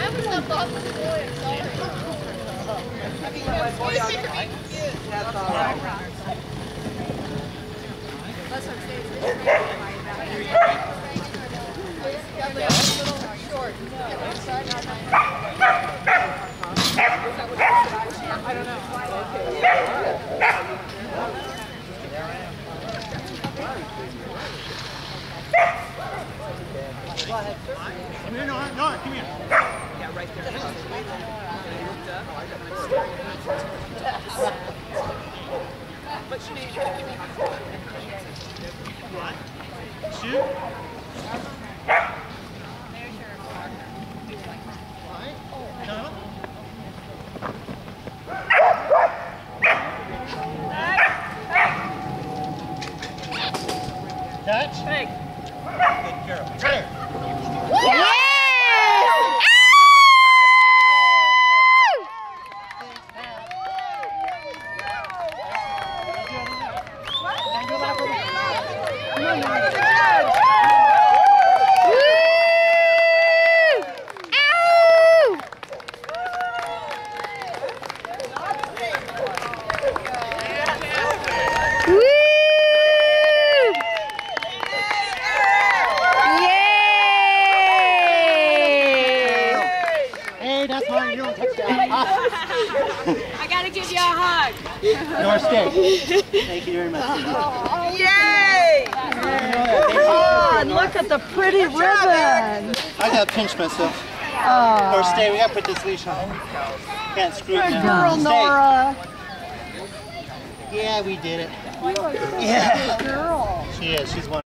Come here, Nora, come here. Yeah, right there. What's your name? Shoot. Catch. Hey. Good girl. Turn. Yes! I gotta give you a hug. Nora, stay. Thank you very much. Yay! Oh, and look at the pretty ribbon. I gotta pinch myself. Oh. Nora, stay. We gotta put this leash on. Can't screw it Good now. girl, Nora. Yeah, we did it. You are such Yeah. a good girl. She is. She's one.